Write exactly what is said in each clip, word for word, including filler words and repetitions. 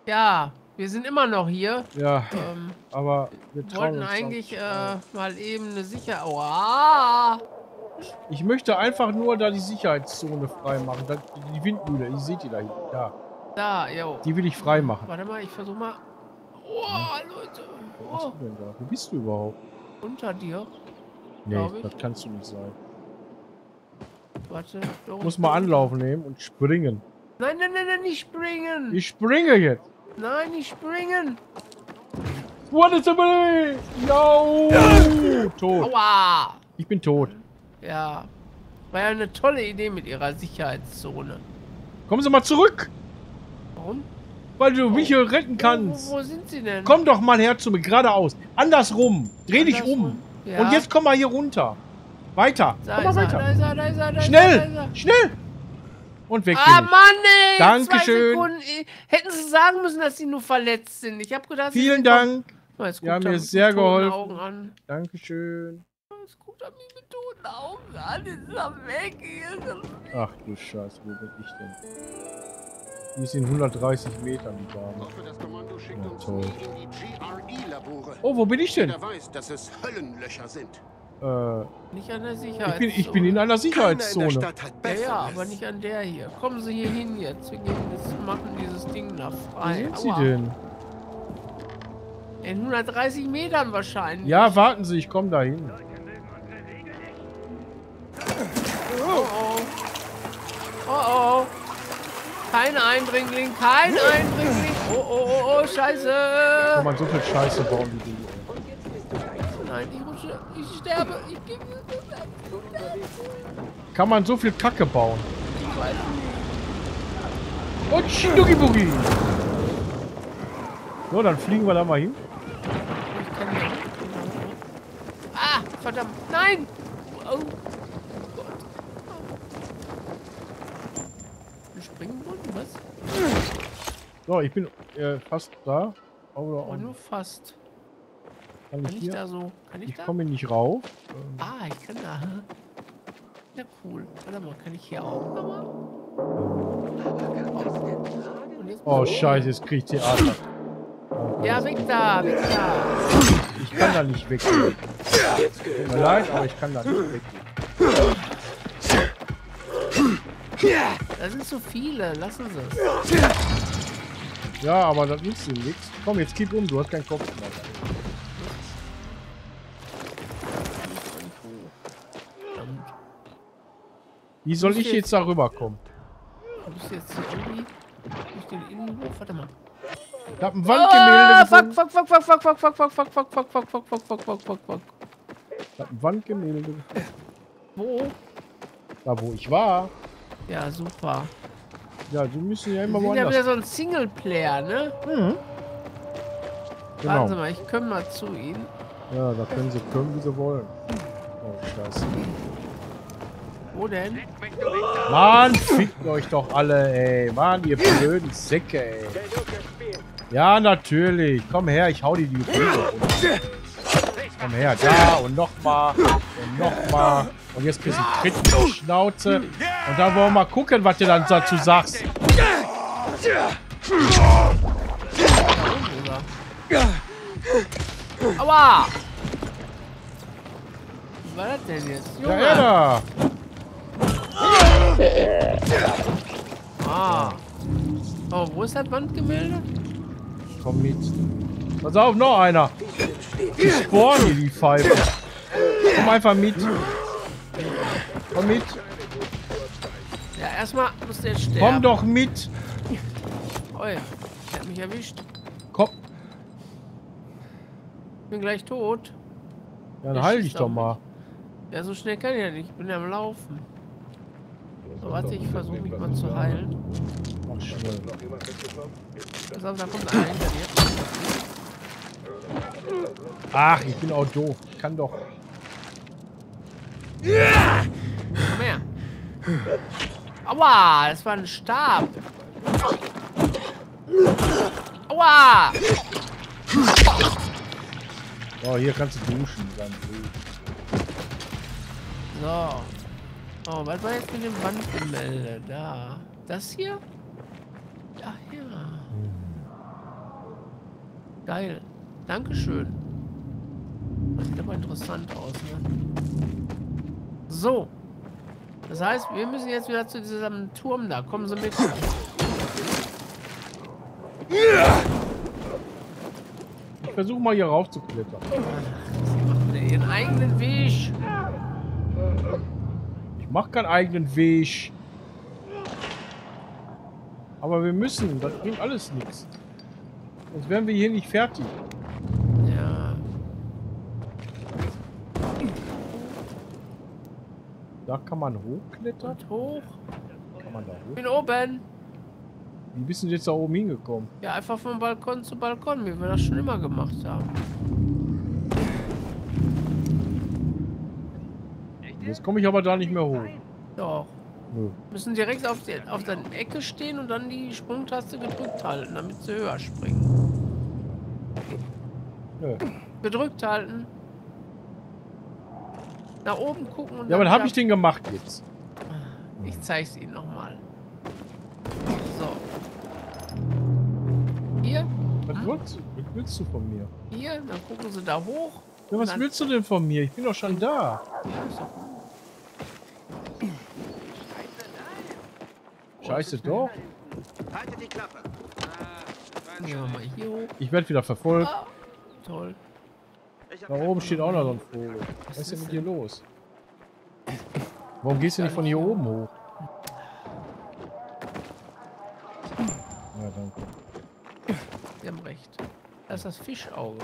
Ja, wir sind immer noch hier. Ja, Ähm, aber wir trauen wollten uns eigentlich nicht. äh, mal eben eine Sicher... Oha! Ich möchte einfach nur da die Sicherheitszone frei machen. Da, die Windmühle, die seht ihr da hinten. Da. Da, jo. Die will ich frei machen. Warte mal, ich versuche mal... Ja. Oh, Leute. Was machst Oh, du denn da? Wo bist du überhaupt? unter dir. Nee, Ich. das kannst du nicht sein. Warte. Doch, Muss mal Anlauf nehmen und springen. Nein, nein, nein, nein, nicht springen. Ich springe jetzt. Nein, nicht springen. What is happening? No! Tot. Aua. Ich bin tot. Ja. War ja eine tolle Idee mit ihrer Sicherheitszone. Kommen Sie mal zurück, Warum? weil du mich hier retten Wo, kannst. wo, wo sind sie denn? Komm doch mal her zu mir, geradeaus. Andersrum. Dreh dich Andersrum. um. Ja. Und jetzt komm mal hier runter. Weiter. Da Komm mal ist er, weiter. da ist er, da ist er, da Schnell! ist er, da ist er. Schnell! Und weg Ah, bin ich. Mann, ey! Dankeschön. Zwei Sekunden. Hätten sie sagen müssen, dass sie nur verletzt sind. Ich habe gedacht, Vielen sie Dank. Oh, jetzt Sie haben guckt er mir mit sehr toten geholfen. Augen an. Dankeschön. Jetzt guckt er mich mit toten Augen an. Jetzt ist er weg hier. Ach du Scheiße, wo bin ich denn? Die ist in hundertdreißig Metern, die Dame. Ja, toll. Oh, wo bin ich denn? Jeder weiß, dass es Höllenlöcher sind. Äh, Nicht an der ich Sicherheitszone. bin, ich bin in einer Keiner in der Sicherheitszone. Stadt hat Ja, Besseres. ja, aber nicht an der hier. Kommen Sie hier hin jetzt. Wir gehen jetzt machen dieses Ding da Wo frei. sind Sie Aua. denn? In hundertdreißig Metern wahrscheinlich. Ja, warten Sie, ich komme da hin. Oh oh. Oh oh. Kein Eindringling, kein Eindringling. Oh oh oh oh, scheiße. Kann man so viel Scheiße bauen wie die. Nein, ich rutsche, ich sterbe. Ich gebe Kann man so viel Kacke bauen. Ich weiß nicht. Und Schidugi Bugi. So, dann fliegen wir da mal hin. Ich kann nicht. Ah, verdammt. Nein. Oh Gott. Wir springen wollten, was? So, ich bin äh, fast da. Oder Oh, nur fast. kann Kann ich ich hier? da so? Kann ich Ich da? komme nicht rauf. Ähm, Ah, ich kann da. Ja, cool. Warte mal, kann ich hier auch nochmal? Und jetzt Oh, Scheiße, jetzt krieg ich Theater. Ja, weg da, weg da. Ich kann da nicht weggehen. Tut mir leid, aber ich kann da nicht weggehen. Da sind so viele. Lassen Sie es. Ja, aber das nützt dir nichts. Komm, jetzt kipp um, du hast keinen Kopf mehr. Wie soll ich jetzt da rüberkommen? Du bist jetzt hier irgendwie durch den Innenhof. Warte mal. Ich hab ein Wandgemälde Ah, gefunden. fuck, fuck, fuck, fuck, fuck, fuck, fuck, fuck, fuck, fuck, fuck, fuck, fuck, fuck, fuck, fuck, fuck. Ich hab ein Wandgemälde gefunden. Wo? Da, wo ich war. Ja, super. Ja, die müssen ja Wir immer sind ja woanders. wieder so ein Singleplayer, ne? Mhm. Warten Sie Genau. mal, ich komme mal zu Ihnen. Ja, da können sie kommen, wie sie wollen. Oh, scheiße. Wo denn? Mann, fickt euch doch alle, ey. Mann, ihr blöden Säcke, ey. Ja, natürlich. Komm her, ich hau dir die Brille runter. Komm her, da und nochmal und nochmal. Und jetzt kriegst du einen Tritt in die Schnauze. Und dann wollen wir mal gucken, was du dann dazu sagst. Aua! Was war das denn jetzt? Ja, Junge! ja, da. Ah. Oh, wo ist das Wandgemälde? Komm mit. Pass auf, noch einer. Die sporen hier, die Pfeife. Komm einfach mit. Komm mit. Ja, erstmal muss der sterben. Komm doch mit. Oh ja, der hat mich erwischt. Komm. Ich bin gleich tot. Dann Der heil schießt dich doch auf mal. Ja, so schnell kann ich ja nicht. Ich bin ja am Laufen. So, warte, ich versuche mich mal zu heilen. Mach schnell. Pass auf, da kommt einer hinter dir. Ach, ich bin auch doof. Ich kann doch. Komm her. Aua, das war ein Stab. Aua! Oh, hier kannst du duschen. Dann Blut. So. Oh, was war jetzt mit dem Wand? Gemälde da. Das hier? Ach ja. Geil. Dankeschön. Das sieht aber interessant aus, ne? So. Das heißt, wir müssen jetzt wieder zu diesem Turm da. Kommen Sie mit. Ich versuche mal hier rauf zu klettern. Sie machen ihren eigenen Weg. Ich mache keinen eigenen Weg. Aber wir müssen. Das bringt alles nichts. Sonst wären wir hier nicht fertig. Ja. Da kann man hochklettern. Und hoch. Kann man da Ich hoch? bin oben. Wie bist du jetzt da oben hingekommen? Ja, einfach von Balkon zu Balkon, wie wir das schon immer gemacht haben. Jetzt komme ich aber da nicht mehr hoch. Doch. Nö. Müssen direkt auf, die, auf der Ecke stehen und dann die Sprungtaste gedrückt halten, damit sie höher springen. Nö. Gedrückt halten. Nach oben gucken und Ja, aber dann habe wieder- ich den gemacht jetzt. Ich zeig's Ihnen nochmal. So. Hier, Was willst du, was willst du von mir? hier, dann gucken Sie da hoch. Ja, was Dann- willst du denn von mir? Ich bin doch schon da. Ja, ist doch gut. Scheiße doch. Haltet die Klappe. Gehen wir mal hier hoch. Ich werde wieder verfolgt. Ah, toll. Da oben steht auch noch so ein Vogel. Was ist denn mit dir los? Warum gehst du nicht von hier oben hoch? Ja, danke. Sie haben recht. Das ist das Fischauge.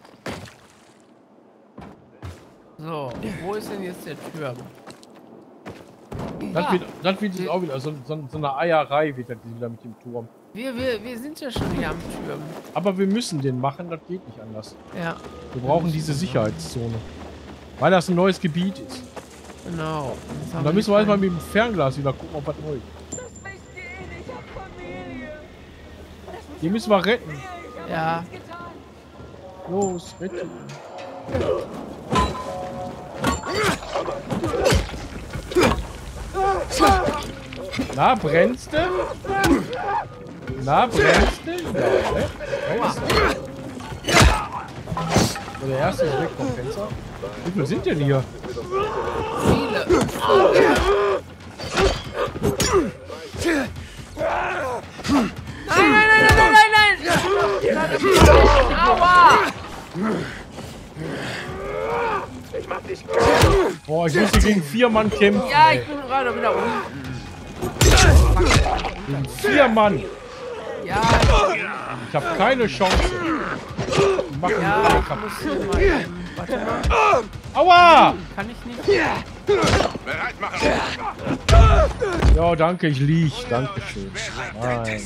So, wo ist denn jetzt der Turm? Das Ah. wird, das wird jetzt auch wieder so, so, so eine Eierei wird das wieder mit dem Turm. Wir, wir, wir sind ja schon hier am Turm. Aber wir müssen den machen, das geht nicht anders. Ja, Wir brauchen diese Sicherheitszone. Weil das ein neues Gebiet ist. genau. Jetzt haben Und da wir müssen wir die erstmal mit dem Fernglas wieder gucken, ob was neu ist. Das wisst ihr eh nicht, ich hab Familie. Die müssen wir retten. Feinde- Ja, Getan. Los, retten. Na, brennst du? Na, brennst du? Ja, ne? Brennst du? So, der erste ist weg vom Fenster. Wie viele sind denn hier? viele. Nein, nein, nein, nein, nein, nein, nein! Aua! Boah, ich muss hier gegen vier Mann kämpfen. Ja, ey. ich bin gerade wieder unten. Gegen vier Mann. Ja, Ich habe keine Chance. Die machen mich ja, alle ich kaputt. muss hier mal eben. Warte mal, Aua! kann ich nicht? Bereit machen. Ja, danke, ich lieg. Dankeschön. Nein.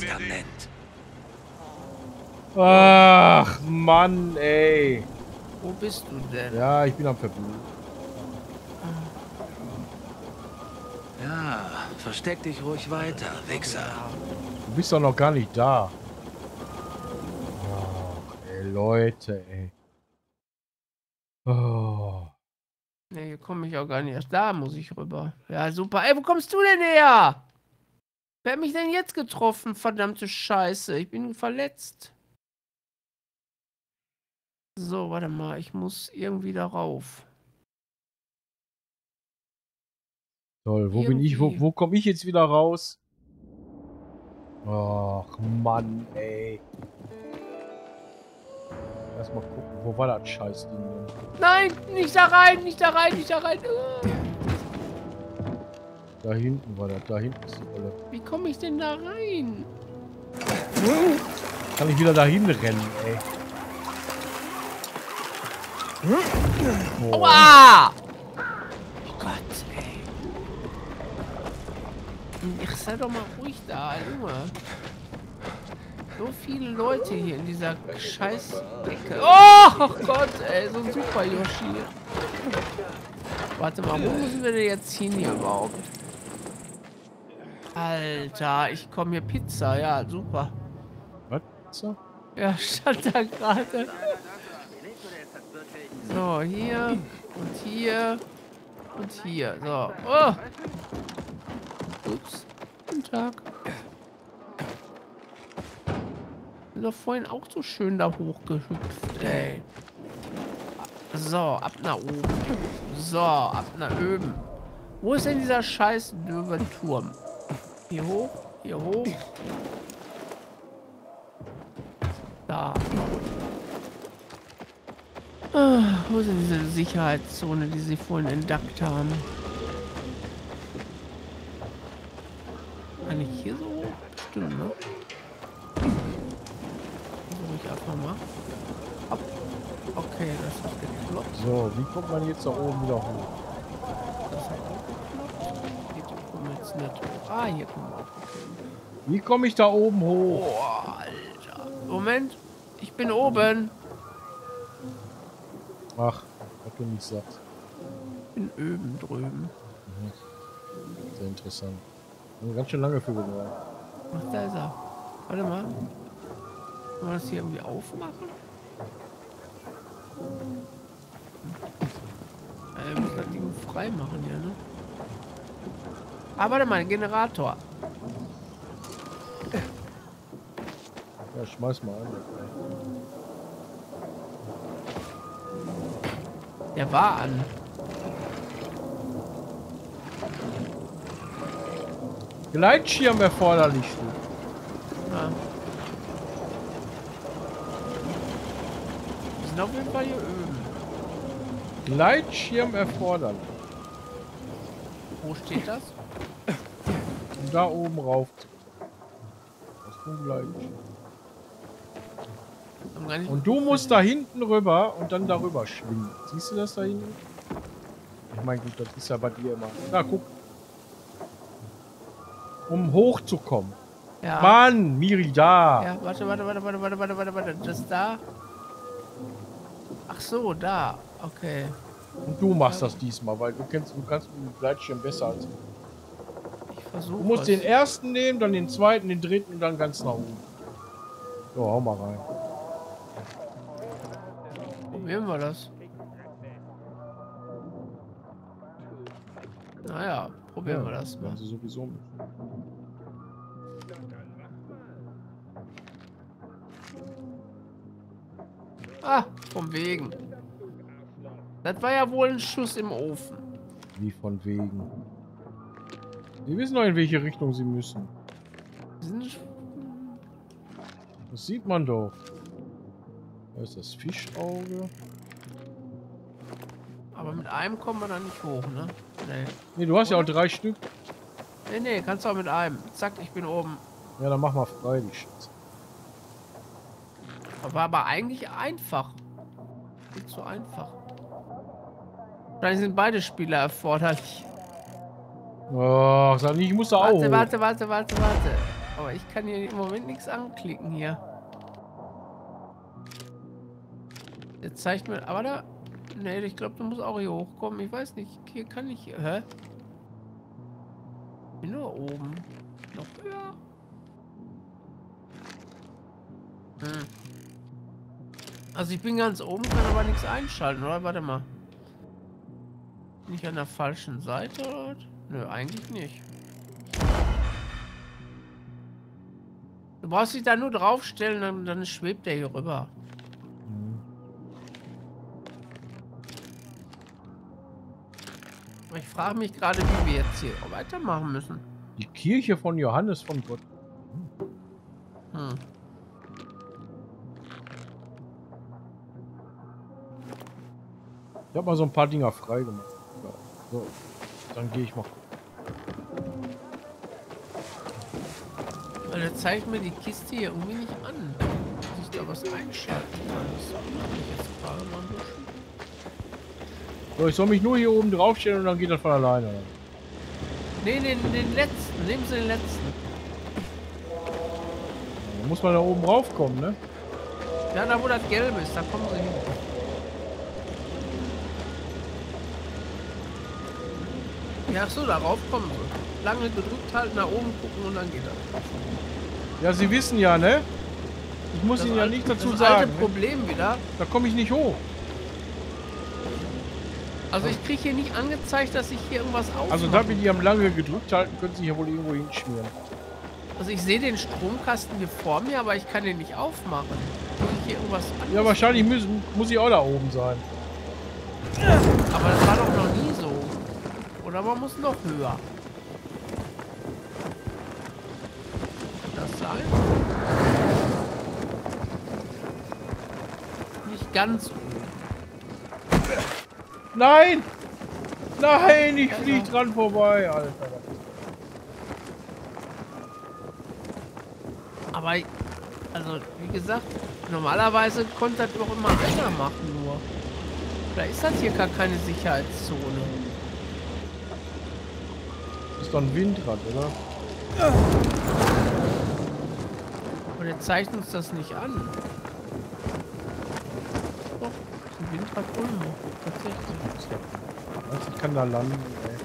Ach, Mann, ey. Wo bist du denn? Ja, ich bin am Verbluten. Ja, versteck dich ruhig weiter, Wichser. Du bist doch noch gar nicht da. Ach, ey, Leute, ey. Oh. Ne, hier komme ich auch gar nicht erst. Da muss ich rüber. Ja, super. Ey, wo kommst du denn her? Wer hat mich denn jetzt getroffen? Verdammte Scheiße. Ich bin verletzt. So, warte mal. Ich muss irgendwie darauf. Toll, wo bin ich? Wo, Irgendwie. wo komme ich jetzt wieder raus? Ach, Mann, ey. Erstmal gucken, wo war das Scheißding denn? Nein, nicht da rein, nicht da rein, nicht da rein. Uh, Da hinten war das, da hinten ist die Rolle. wie komme ich denn da rein? Kann ich wieder dahin rennen, ey. Boah. Aua! Oh Gott, ey. Ich sei doch mal ruhig da, Junge. So viele Leute hier in dieser Scheißdecke. Oh Gott, ey, so ein super Yoshi. Warte mal, wo müssen wir denn jetzt hin hier überhaupt? Alter, ich komme hier Pizza, ja, super. Was? So? Ja, stand da gerade. So, hier und hier und hier. So. Oh. Ups. Guten Tag. Sind doch vorhin auch so schön da hochgehüpft, ey. So, ab nach oben. So, ab nach oben. Wo ist denn dieser scheiß Löwenturm? Hier hoch, hier hoch. Da. Ah, wo ist denn diese Sicherheitszone, die sie vorhin entdeckt haben? Kann ich hier so hoch? Stimmt, ne? Versuche ich einfach mal. Ab. Okay, das ist geklopft. So, wie kommt man jetzt da oben wieder hoch? Das hat auch geklopft. Hier kommen wir jetzt nicht hoch. Ah, hier kommen wir auch. Wie komme ich da oben hoch? Boah, Alter. Moment. Ich bin oben. Ach, was du nicht sagst. Ich bin oben drüben. Sehr interessant. Haben wir ganz schön lange für gebraucht. Ach, da ist er. Warte mal. Kann man das hier irgendwie aufmachen? Ja, wir müssen das Ding frei machen hier, ne? Ah, warte mal, Generator. Ja, schmeiß mal an. Der war an. Gleitschirm erforderlich. Ja. Wir sind auf jeden Fall hier oben. Gleitschirm erforderlich. Wo steht das? Um da oben rauf. Das ist Gleitschirm. Haben gar nicht Und du musst da hinten rüber und dann darüber schwingen. Siehst du das da hinten? Ich meine, gut, das ist ja bei dir immer. Da, guck. Um hochzukommen. Ja. Mann, Miri, da. Ja, warte, warte, warte, warte, warte, warte, warte, warte. Das da? Ach so, da. Okay. Und du machst das diesmal, weil du kennst, du kannst mit dem Gleitschirm besser als ich. Ich versuche. Du musst den ersten nehmen, dann den zweiten, den dritten und dann ganz nach oben. So, hau mal rein. Probieren wir das. Naja, probieren Ja, wir das mal. Also sowieso. Ah, vom Wegen. Das war ja wohl ein Schuss im Ofen. Wie von wegen. Sie wissen doch, in welche Richtung sie müssen. Sind Das sieht man doch. Da ist das Fischauge. Aber mit einem kommen wir da nicht hoch, ne? Nee. Ne, du hast ja auch drei Stück. Nee, nee, kannst du auch mit einem. Zack, ich bin oben. Ja, dann mach mal frei, die Schätze. War aber eigentlich einfach. Nicht so einfach. Wahrscheinlich sind beide Spieler erforderlich. Oh, sag nicht, ich muss da auch. Warte, hoch. warte, warte, warte, warte. Aber ich kann hier im Moment nichts anklicken hier. Jetzt zeigt mir. Aber da. Nee, ich glaube, du musst auch hier hochkommen. Ich weiß nicht. Hier kann ich. Hä? Ich bin nur oben. Noch höher. Hm. Also ich bin ganz oben, kann aber nichts einschalten, oder? Warte mal. Bin ich an der falschen Seite, oder? Nö, eigentlich nicht. Du brauchst dich da nur draufstellen, dann, dann schwebt der hier rüber. Mhm. Aber ich frage mich gerade, wie wir jetzt hier weitermachen müssen. Die Kirche von Johannes von Gott. Hm. Ich habe mal so ein paar Dinger frei gemacht. Ja. So, dann gehe ich mal. Weil der zeigt mir die Kiste hier irgendwie nicht an. Dass ich da was einschalten kann. Das wundert mich jetzt gerade mal ein bisschen. So, ich soll mich nur hier oben draufstellen und dann geht das von alleine. Nee, den, den letzten. Nehmen Sie den letzten. Da muss man da oben raufkommen, ne? Ja, da wo das Gelbe ist, da kommen Sie hin. Ja, ach so, darauf kommen Sie. Lange gedrückt halten, nach oben gucken und dann geht das. Ja, Sie wissen ja, ne? Ich muss Das Ihnen ja alte- nicht dazu das sagen. alte Ne? Problem wieder. Da komme ich nicht hoch. Also ich kriege hier nicht angezeigt, dass ich hier irgendwas aufmache. Also da, wenn die am lange gedrückt halten, können Sie hier wohl irgendwo hinschmieren. Also ich sehe den Stromkasten hier vor mir, aber ich kann den nicht aufmachen. Muss ich hier irgendwas anderes? Ja, wahrscheinlich müssen, muss ich auch da oben sein. Aber das war doch noch nie so. Oder man muss noch höher. Kann das sein? Nicht ganz oben. Nein! Nein, ich flieg dran vorbei, Alter. Aber, also, wie gesagt, normalerweise konnte das doch immer einer machen nur. Oder ist das hier gar keine Sicherheitszone? Das ist doch ein Windrad, oder? Aber der zeigt uns das nicht an. Doch, ein Windrad Ulm. Tatsächlich. Also ich kann da landen, ey.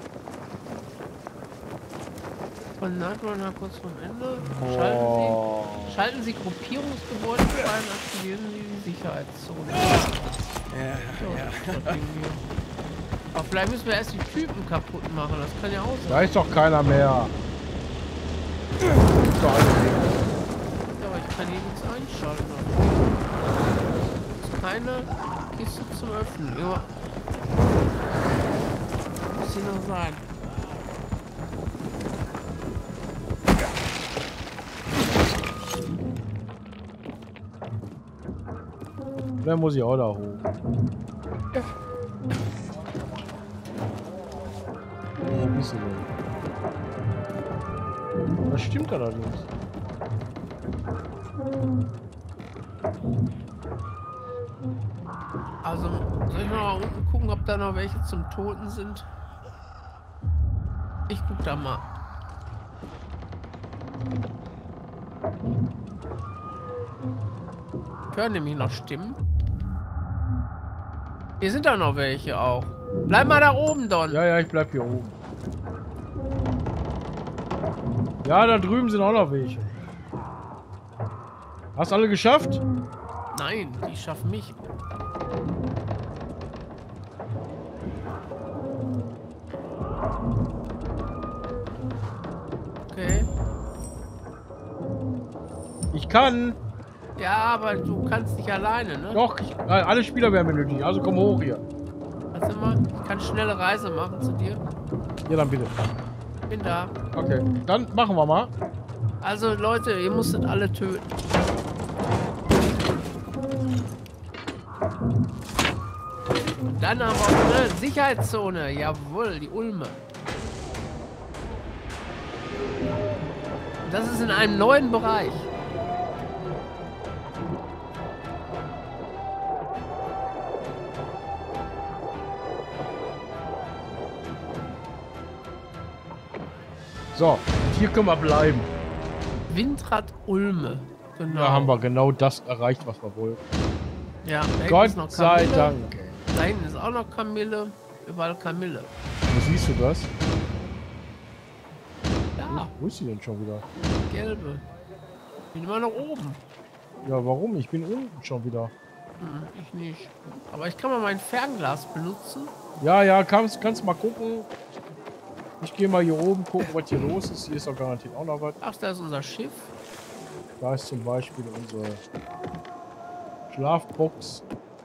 Von Nightrunner kurz vorm Ende. Boah. Schalten Sie, schalten Sie Gruppierungsgebäude frei und aktivieren Sie die Sicherheitszone. Ja, So, ja. das Ding hier. Aber vielleicht müssen wir erst die Typen kaputt machen. Das kann ja auch sein. Da ist doch keiner mehr. Das ist doch alles weg. Ja, aber ich kann hier nichts einschalten. Das ist keine Kiste zum Öffnen. Ja. Muss hier noch sein. Dann muss ich auch da hoch. Wo bist du denn? Was stimmt da allerdings? Also, soll ich mal unten gucken, ob da noch welche zum Toten sind? Ich guck da mal. Ich höre nämlich noch Stimmen. Hier sind da noch welche auch. Bleib mal da oben, Don. Ja, ja, ich bleib hier oben. Ja, da drüben sind auch noch welche. Hast alle geschafft? Nein, die schaffen mich. Okay. Ich kann. Ja, aber du kannst nicht alleine, ne? Doch, ich, äh, alle Spieler werden benötigt. Also komm hoch hier. Warte mal, ich kann schnelle Reise machen zu dir. Ja, dann bitte. Bin da. Okay, dann machen wir mal. Also Leute, ihr musstet alle töten. Und dann haben wir auch eine Sicherheitszone. Jawohl, die Ulme. Und das ist in einem neuen Bereich. So, hier können wir bleiben. Windrad Ulme. Genau. Da haben wir genau das erreicht, was wir wollten. Ja, da hinten Gott ist noch sei Kamille. Dank. ey. Da hinten ist auch noch Kamille. Überall Kamille. Wo siehst du das? Ja, Wo ist sie denn schon wieder? gelbe. Bin immer noch oben. Ja, warum? Ich bin unten schon wieder. Hm, ich nicht. Aber ich kann mal mein Fernglas benutzen. Ja, ja, kannst, kannst mal gucken. Ich gehe mal hier oben gucken, was hier los ist. Hier ist doch garantiert auch noch was. Ach, da ist unser Schiff. Da ist zum Beispiel unsere Schlafbox.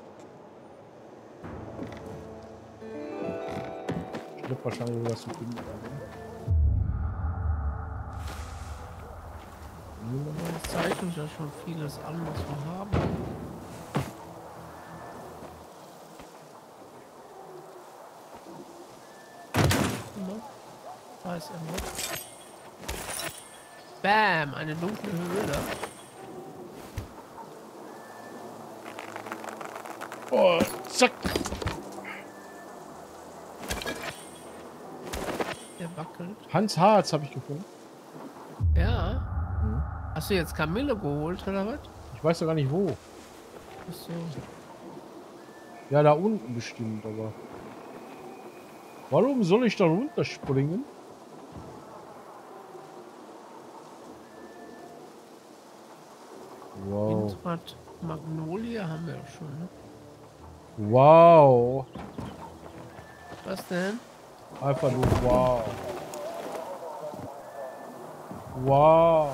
Ich glaube wahrscheinlich was zu finden. Das zeigt uns ja schon vieles an, was wir haben. Da ist irgendwas. Bam, eine dunkle Höhle. Oh, zack. Der wackelt. Hans Harz habe ich gefunden. Ja. Hast du jetzt Kamille geholt oder was? Ich weiß doch gar nicht wo. Ach so. Ja, da unten bestimmt, aber. Warum soll ich da runterspringen? Wow. Windrad Magnolie haben wir ja schon, ne? Wow. Was denn? Einfach nur wow. Wow.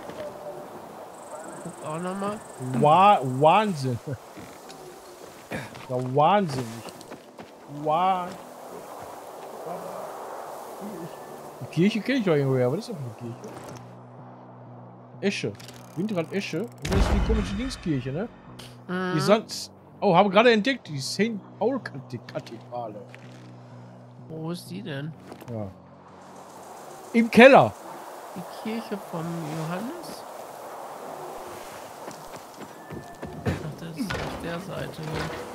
Guck auch nochmal. Wa Wahnsinn. Ja, wahnsinnig. Wow. Die Kirche kenne ich doch irgendwoher. Was ist das für eine Kirche? Esche. Windrad Esche. Und das ist die komische Dingskirche, ne? Mhm. Die sonst. Oh, habe gerade entdeckt. Die Saint Paul Kathedrale. Wo ist die denn? Ja. Im Keller. Die Kirche vom Johannes? Ach, das ist auf der Seite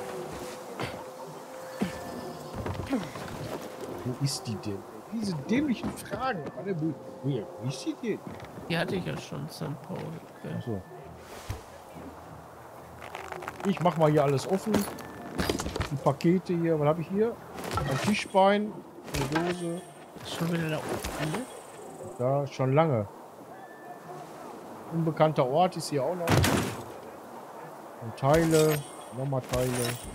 hier. Wo ist die denn? Diese dämlichen Fragen. Alle Wo wo ist die denn? Die hatte ich ja schon, Sankt Paul. Okay. Achso. Ich mach mal hier alles offen. Die Pakete hier. Was habe ich hier? Ein Tischbein. Eine Dose. Ist schon wieder da oben, ne? Da, schon lange. Unbekannter Ort ist hier auch noch. Und Teile. Nochmal Teile.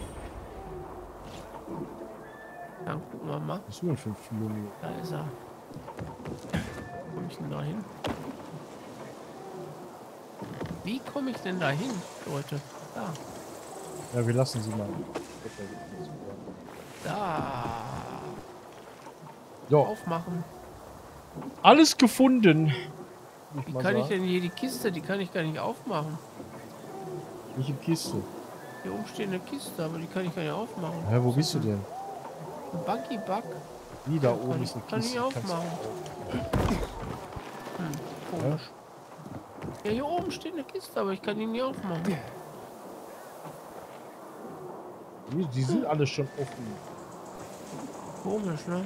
Dann gucken wir mal. Was ist denn fünf Kilometer? Da ist er. Wie komme ich denn da hin? Wie komme ich denn da hin, Leute? Da. Ja, wir lassen sie mal. Da. So, Aufmachen. alles gefunden. Wie kann ich denn hier die Kiste? Die kann ich gar nicht aufmachen. Welche Kiste? Hier oben steht eine Kiste, aber die kann ich gar nicht aufmachen. Hä, wo bist du denn? Ein Buggy Bug. Wie, da Kann oben ich- ist eine kann ich Kiste. nicht Kannst du aufmachen. auch- Hm, komisch. Ja, hier oben steht eine Kiste, aber ich kann die nicht aufmachen. Die, die sind alle schon offen. Komisch, ne?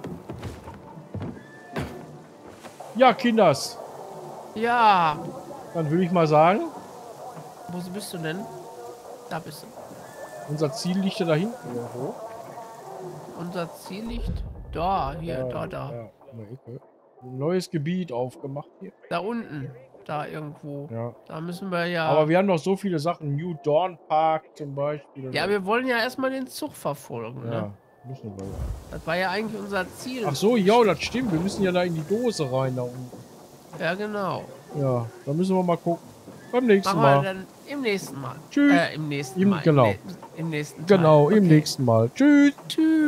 Ja, Kinders. Ja. Dann würde ich mal sagen, Wo bist du denn? Da bist du. unser Ziel liegt ja da hinten irgendwo. Unser Ziel liegt da, hier, Ja, da, da. Ja, in der Ecke. Ein neues Gebiet aufgemacht hier. Da unten. Da irgendwo. Ja. Da müssen wir ja. Aber wir haben noch so viele Sachen. New Dawn Park zum Beispiel. ja, wir wollen ja erstmal den Zug verfolgen, Ja, ne? müssen wir ja. Das war ja eigentlich unser Ziel. Ach so, ja, das stimmt. Wir müssen ja da in die Dose rein da unten. Ja, genau. Ja, da müssen wir mal gucken. Beim nächsten Machen wir Mal. dann im nächsten Mal. Tschüss. Äh, im nächsten Im- Mal. genau. Im, nä- im nächsten Teil. Genau, im Okay. nächsten Mal. Tschüss. Tschüss.